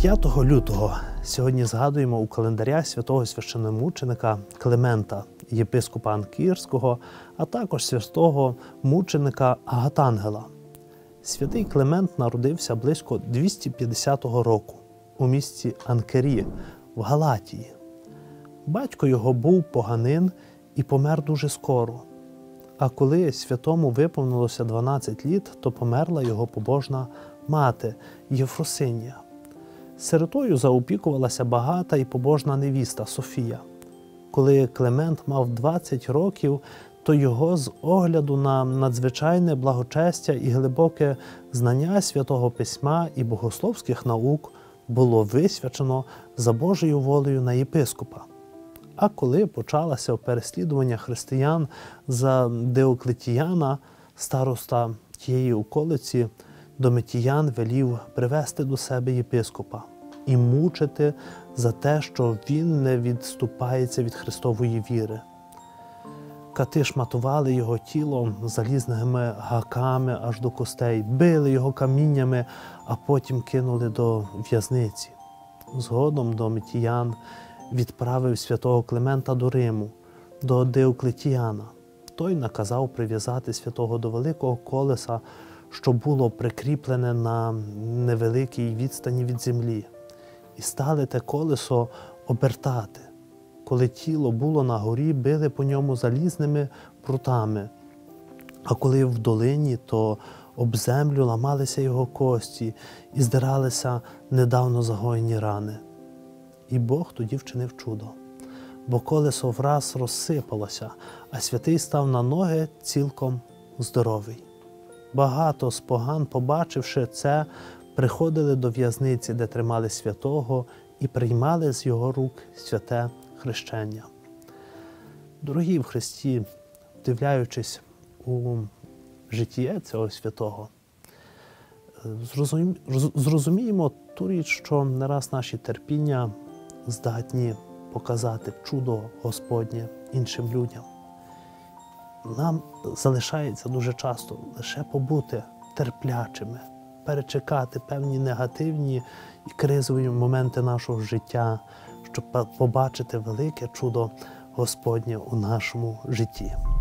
5 лютого сьогодні згадуємо у календаря святого священномученика Климента, єпископа Анкірського, а також святого мученика Агатангела. Святий Климент народився близько 250 року у місті Анкері в Галатії. Батько його був поганин і помер дуже скоро. А коли святому виповнилося 12 літ, то померла його побожна мати Єфросинія. Сиротою заопікувалася багата і побожна невіста Софія. Коли Климент мав 20 років, то його з огляду на надзвичайне благочестя і глибоке знання Святого Письма і богословських наук було висвячено за Божою волею на єпископа. А коли почалося переслідування християн за Диоклетіяна, староста тієї околиці, Домитіян велів привести до себе єпископа і мучити за те, що він не відступається від Христової віри. Кати шматували його тіло залізними гаками аж до костей, били його каміннями, а потім кинули до в'язниці. Згодом Домитіян відправив святого Климента до Риму, до Диоклетіяна. Той наказав прив'язати святого до великого колеса, що було прикріплене на невеликій відстані від землі. І стали те колесо обертати. Коли тіло було на горі, били по ньому залізними прутами, а коли в долині, то об землю ламалися його кості і здиралися недавно загоєні рани. І Бог тоді вчинив чудо, бо колесо враз розсипалося, а святий став на ноги цілком здоровий. Багато з поган, побачивши це, приходили до в'язниці, де тримали святого, і приймали з його рук святе хрещення. Дорогі в Христі, вдивляючись у життя цього святого, зрозуміємо ту річ, що не раз наші терпіння здатні показати чудо Господнє іншим людям. Нам залишається дуже часто лише побути терплячими, перечекати певні негативні і кризові моменти нашого життя, щоб побачити велике чудо Господнє у нашому житті.